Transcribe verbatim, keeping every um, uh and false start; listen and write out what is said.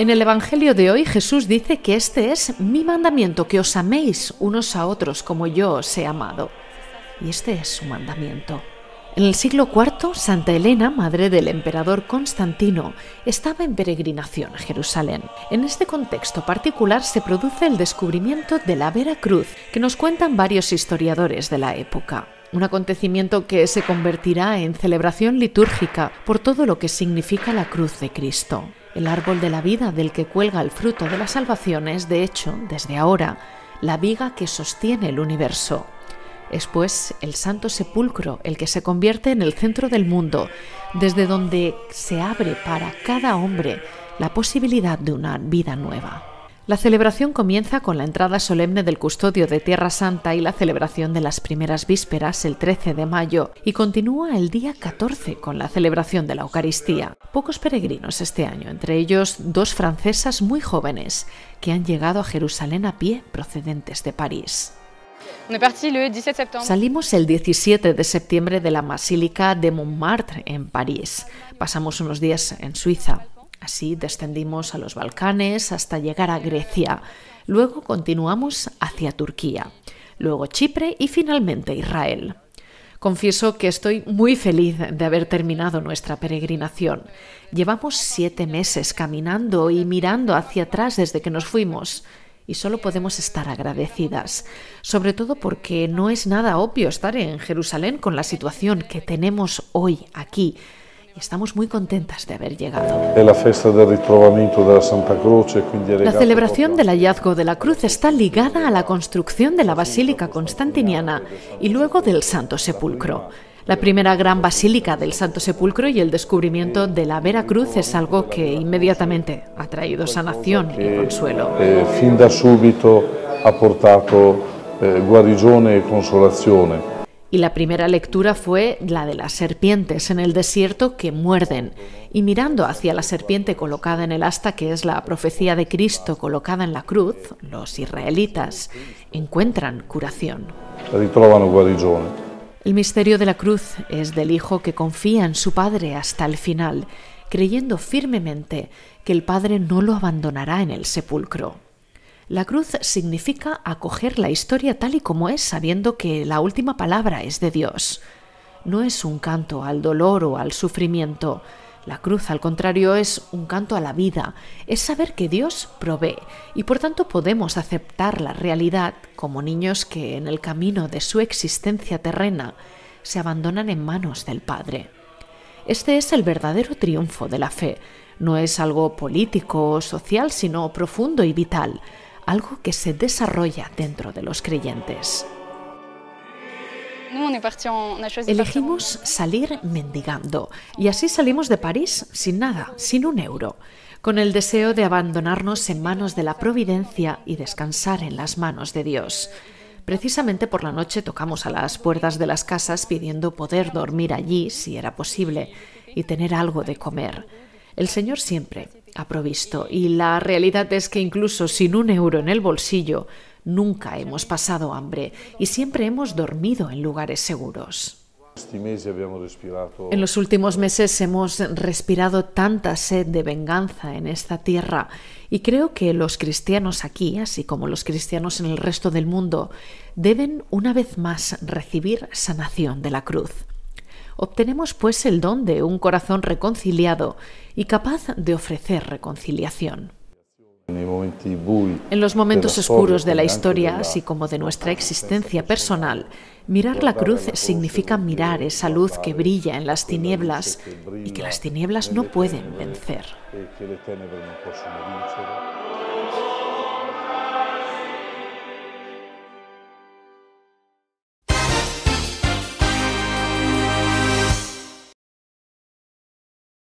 En el Evangelio de hoy Jesús dice que este es mi mandamiento, que os améis unos a otros como yo os he amado. Y este es su mandamiento. En el siglo cuarto, Santa Elena, madre del emperador Constantino, estaba en peregrinación a Jerusalén. En este contexto particular se produce el descubrimiento de la Vera Cruz, que nos cuentan varios historiadores de la época. Un acontecimiento que se convertirá en celebración litúrgica por todo lo que significa la cruz de Cristo. El árbol de la vida del que cuelga el fruto de la salvación es, de hecho, desde ahora, la viga que sostiene el universo. Es pues el Santo Sepulcro el que se convierte en el centro del mundo, desde donde se abre para cada hombre la posibilidad de una vida nueva. La celebración comienza con la entrada solemne del custodio de Tierra Santa y la celebración de las primeras vísperas el trece de mayo y continúa el día catorce con la celebración de la Eucaristía. Pocos peregrinos este año, entre ellos dos francesas muy jóvenes que han llegado a Jerusalén a pie procedentes de París. Salimos el diecisiete de septiembre de la Basílica de Montmartre en París. Pasamos unos días en Suiza. Así descendimos a los Balcanes hasta llegar a Grecia. Luego continuamos hacia Turquía, luego Chipre y finalmente Israel. Confieso que estoy muy feliz de haber terminado nuestra peregrinación. Llevamos siete meses caminando y mirando hacia atrás desde que nos fuimos. Y solo podemos estar agradecidas, sobre todo porque no es nada obvio estar en Jerusalén con la situación que tenemos hoy aquí. Y estamos muy contentas de haber llegado. La celebración del hallazgo de la cruz está ligada a la construcción de la Basílica Constantiniana y luego del Santo Sepulcro. La primera gran basílica del Santo Sepulcro y el descubrimiento de la Vera Cruz es algo que inmediatamente ha traído sanación y consuelo. Eh, fin da subito ha portato eh, guarigione e consolazione. Y la primera lectura fue la de las serpientes en el desierto que muerden. Y mirando hacia la serpiente colocada en el asta, que es la profecía de Cristo colocada en la cruz, los israelitas encuentran curación. Ritrovano guarigione. El misterio de la cruz es del hijo que confía en su padre hasta el final, creyendo firmemente que el padre no lo abandonará en el sepulcro. La cruz significa acoger la historia tal y como es, sabiendo que la última palabra es de Dios. No es un canto al dolor o al sufrimiento. La cruz, al contrario, es un canto a la vida. Es saber que Dios provee y por tanto podemos aceptar la realidad como niños que en el camino de su existencia terrena se abandonan en manos del Padre. Este es el verdadero triunfo de la fe. No es algo político o social, sino profundo y vital, algo que se desarrolla dentro de los creyentes. Elegimos salir mendigando y así salimos de París sin nada, sin un euro, con el deseo de abandonarnos en manos de la providencia y descansar en las manos de Dios. Precisamente por la noche tocamos a las puertas de las casas pidiendo poder dormir allí, si era posible, y tener algo de comer. El Señor siempre ha provisto y la realidad es que incluso sin un euro en el bolsillo, nunca hemos pasado hambre y siempre hemos dormido en lugares seguros. En los últimos meses hemos respirado tanta sed de venganza en esta tierra y creo que los cristianos aquí, así como los cristianos en el resto del mundo, deben una vez más recibir sanación de la cruz. Obtenemos pues el don de un corazón reconciliado y capaz de ofrecer reconciliación. En los momentos oscuros de la historia, así como de nuestra existencia personal, mirar la cruz significa mirar esa luz que brilla en las tinieblas y que las tinieblas no pueden vencer.